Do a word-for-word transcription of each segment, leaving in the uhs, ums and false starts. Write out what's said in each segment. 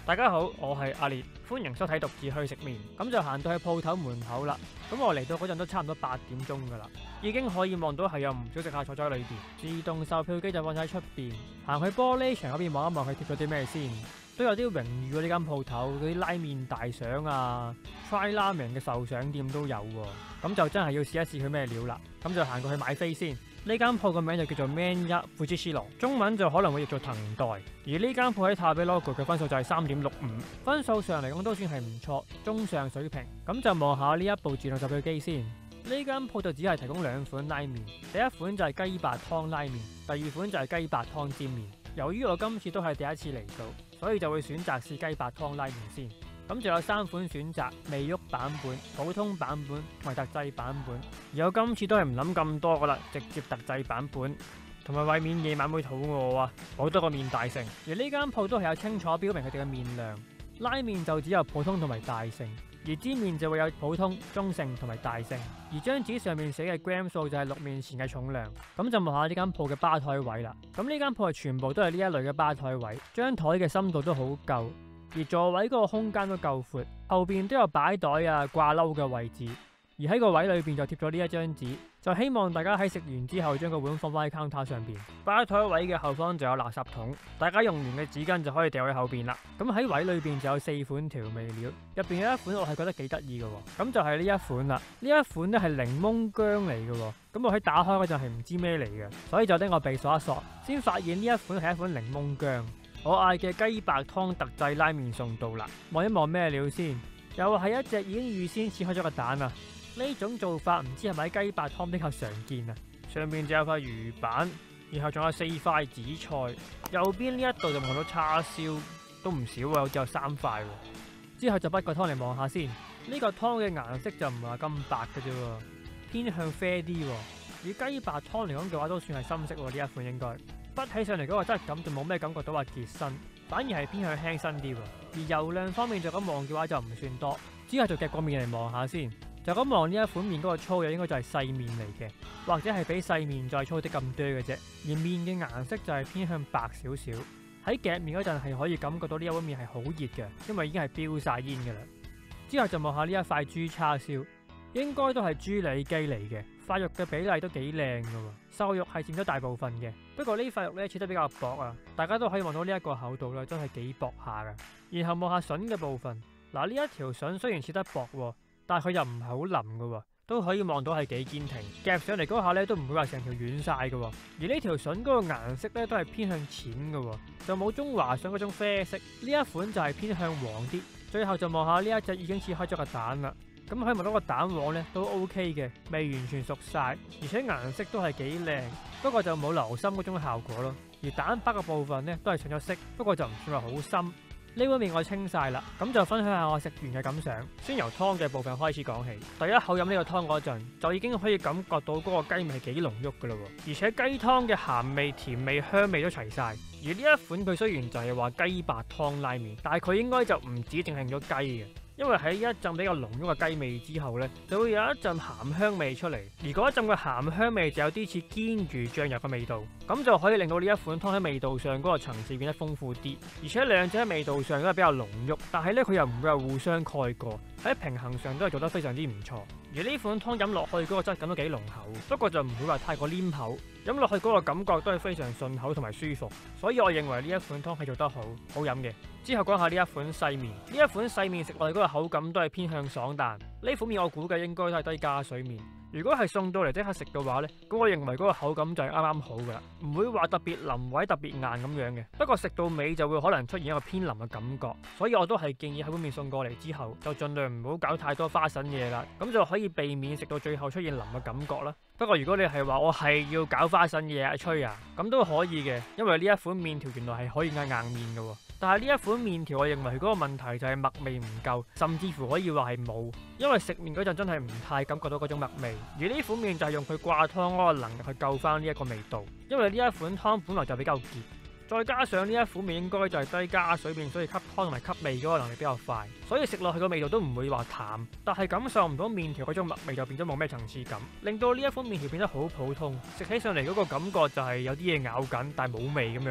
大家好，我係阿烈，歡迎收睇獨自去食麵。咁就行到去鋪頭門口啦。咁我嚟到嗰陣都差唔多八點鐘噶啦，已經可以望到係有唔少食客坐咗喺裏邊。自動售票機就放喺出邊，行去玻璃牆嗰邊望一望，佢貼咗啲咩先。都有啲榮譽喎，呢間鋪頭嗰啲拉麵大賞啊 ，Try Ramen 嘅受賞店都有喎。咁就真係要試一試佢咩料啦。咁就行過去買飛先。呢間鋪個名就叫做 Man 一 Fujishiro， 中文就可能會譯做藤代。而呢間鋪喺塔比 logo 嘅分數就係三點六五，分數上嚟講都算係唔錯，中上水平。咁就望下呢一部自動售票機先。呢間鋪就只係提供兩款拉麵，第一款就係雞白湯拉麵，第二款就係雞白湯煎麵。由於我今次都係第一次嚟到，所以就會選擇試雞白湯拉麵先。咁就有三款選擇：微郁版本、普通版本同埋特製版本。而我今次都係唔諗咁多噶啦，直接特製版本。同埋為免夜晚會肚餓啊，好多個麵大盛。而呢間鋪都係有清楚標明佢哋嘅麵量，拉麵就只有普通同埋大盛，而煎麵就會有普通、中盛同埋大盛。而張紙上面寫嘅 gram 數就係淥麵前嘅重量。咁就望下呢間鋪嘅吧台位啦。咁呢間鋪係全部都係呢一類嘅吧台位，張台嘅深度都好夠。而座位嗰個空間都夠闊，後邊都有擺袋啊、掛褸嘅位置。而喺個位裏邊就貼咗呢一張紙，就希望大家喺食完之後將個碗放翻喺 counter 上邊。吧台位嘅後方就有垃圾桶，大家用完嘅紙巾就可以掉喺後邊啦。咁喺位裏邊就有四款調味料，入邊有一款我係覺得幾得意嘅，咁就係呢一款啦。呢一款咧係檸檬薑嚟嘅，咁我喺打開嗰陣係唔知咩嚟嘅，所以就拎我鼻索一索，先發現呢一款係一款檸檬薑。我嗌嘅雞白湯特製拉麵送到啦，望一望咩料先，又係一隻已經預先切開咗個蛋啊！呢種做法唔知係咪喺雞白湯比較常見啊？上面就有塊魚板，然後仲有四塊紫菜，右邊呢一度就望到叉燒，都唔少啊，好似有三塊。之後就滗個湯嚟望下先，呢個湯嘅顏色就唔係話咁白嘅啫，偏向啡啲。以雞白湯嚟講嘅話，都算係深色喎，呢一款應該。滗起上嚟嗰個質感就冇咩感覺到話結身，反而係偏向輕身啲。而油量方面就咁望嘅話就唔算多。之後就夾個麵嚟望下先，就咁望呢一款麵嗰個粗嘅應該就係細麵嚟嘅，或者係比細麵再粗啲咁多嘅啫。而麵嘅顏色就係偏向白少少。喺夾麵嗰陣係可以感覺到呢一碗麵係好熱嘅，因為已經係飆晒煙㗎啦。之後就望下呢一塊豬叉燒，應該都係豬里肌嚟嘅，塊肉嘅比例都幾靚㗎喎，瘦肉係佔咗大部分嘅。不過呢塊肉咧切得比較薄啊，大家都可以望到呢一個厚度啦，真係幾薄下㗎。然後望下筍嘅部分，嗱呢一條筍雖然切得薄喎，但係佢又唔係好腍㗎喎，都可以望到係幾堅挺，夾上嚟嗰下咧都唔會話成條軟晒㗎喎。而呢條筍嗰個顏色咧都係偏向淺㗎喎，就冇中華筍嗰種啡色，呢一款就係偏向黃啲。最後就望下呢一隻已經切開咗個蛋啦。咁可以望到個蛋黃咧都 OK 嘅，未完全熟晒，而且顏色都係幾靚，不過就冇流心嗰種效果咯。而蛋白嘅部分咧都係上咗色，不過就唔算話好深。呢碗麵我清晒啦，咁就分享下我食完嘅感想。先由湯嘅部分開始講起，第一口飲呢個湯嗰陣，就已經可以感覺到嗰個雞味係幾濃郁噶啦，而且雞湯嘅鹹味、甜味、香味都齊晒。而呢一款佢雖然就係話雞白湯拉麵，但係佢應該就唔止淨係用咗雞嘅。因為喺一陣比較濃郁嘅雞味之後呢，就會有一陣鹹香味出嚟，而嗰一陣嘅鹹香味就有啲似煎魚醬油嘅味道，咁就可以令到呢一款湯喺味道上嗰個層次變得豐富啲，而且兩者喺味道上都係比較濃郁，但係呢，佢又唔會話互相蓋過，喺平衡上都係做得非常之唔錯。而呢款湯飲落去嗰個質感都幾濃厚，不過就唔會話太過黏口，飲落去嗰個感覺都係非常順口同埋舒服，所以我認為呢一款湯係做得好好飲嘅。之後講下呢一款細麵，呢一款細麵食落去嗰個口感都係偏向爽彈，呢款麵我估計應該都係低加水麵。如果係送到嚟即刻食嘅話呢，咁我認為嗰個口感就係啱啱好噶啦，唔會話特別腍或者特別硬咁樣嘅。不過食到尾就會可能出現一個偏腍嘅感覺，所以我都係建議喺碗麵送過嚟之後，就盡量唔好搞太多花神嘢啦，咁就可以避免食到最後出現腍嘅感覺啦。不過如果你係話我係要搞花神嘢啊吹啊，咁都可以嘅，因為呢一款麵條原來係可以嗌硬麵嘅。但係呢一款麵條我認為佢嗰個問題就係麥味唔夠，甚至乎可以話係冇，因為食麵嗰陣真係唔太感覺到嗰種麥味。而呢款麵就係用佢掛湯嗰個能力去救翻呢一個味道，因為呢一款湯本來就比較澀，再加上呢一款麵應該就係低加水麵，所以吸湯同埋吸味嗰個能力比較快，所以食落去個味道都唔會話淡，但係感受唔到麵條嗰種麥味，就變咗冇咩層次感，令到呢一款麵條變得好普通，食起上嚟嗰個感覺就係有啲嘢咬緊，但係冇味咁樣咯。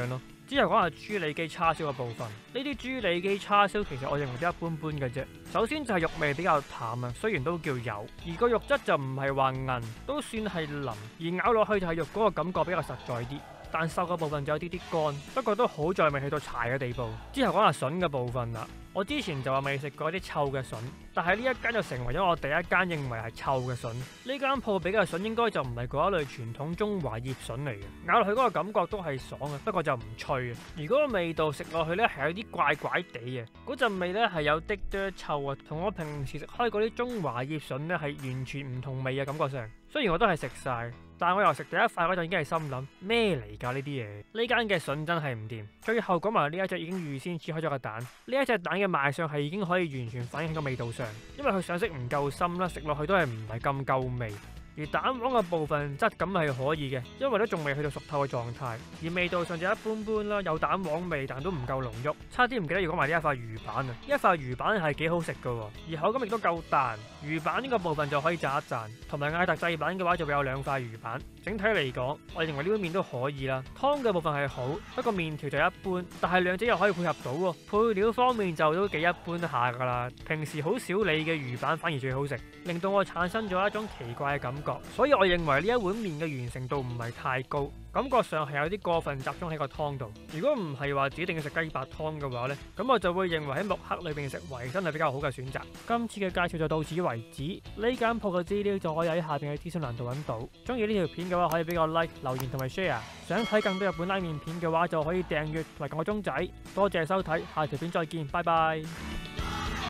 之後講下豬里肌叉燒嘅部分，呢啲豬里肌叉燒其實我認為都一般般嘅啫。首先就係肉味比較淡啊，雖然都叫有，而個肉質就唔係話韌，都算係腍，而咬落去就係肉嗰個感覺比較實在啲。但瘦嘅部分就有啲啲乾，不過都好在未去到柴嘅地步。之後講下筍嘅部分啦，我之前就話未食過啲臭嘅筍，但係呢一間就成為咗我第一間認為係臭嘅筍。呢間鋪俾嘅筍應該就唔係嗰一類傳統中華葉筍嚟嘅，咬落去嗰個感覺都係爽嘅，不過就唔脆啊。而嗰個味道食落去呢係有啲怪怪地嘅，嗰陣味呢係有啲啲臭啊，同我平時食開嗰啲中華葉筍呢係完全唔同味嘅感覺上。雖然我都係食晒，但係我又食第一塊嗰陣已經係心諗咩嚟㗎呢啲嘢？呢間嘅筍真係唔掂。最後講埋呢一隻已經預先切開咗個蛋，呢一隻蛋嘅賣相係已經可以完全反映喺個味道上，因為佢上色唔夠深啦，食落去都係唔係咁夠味。而蛋黃嘅部分質感係可以嘅，因為都仲未去到熟透嘅狀態，而味道上就一般般啦，有蛋黃味，但都唔夠濃郁，差啲唔記得要講埋呢一塊魚板啊！呢一塊魚板係幾好食㗎，而口感亦都夠彈。魚板呢個部分就可以讚一讚，同埋嗌特製版嘅話就會有兩塊魚板。整體嚟講，我認為呢碗麵都可以啦。湯嘅部分係好，不過麵條就一般，但係兩者又可以配合到喎。配料方面就都幾一般下㗎啦。平時好少理嘅魚板反而最好食，令到我產生咗一種奇怪嘅感覺。所以我認為呢一碗麵嘅完成度唔係太高，感覺上係有啲過分集中喺個湯度。如果唔係話指定要食雞白湯嘅話呢，咁我就會認為喺木刻裏邊食維生係比較好嘅選擇。今次嘅介紹就到此為止，呢間鋪嘅資料就可以喺下邊嘅資訊欄度揾到。中意呢條片嘅話可以俾個 like、留言同埋 share。想睇更多日本拉麵片嘅話就可以訂閱同埋撳個鐘仔。多謝收睇，下條片再見，拜拜。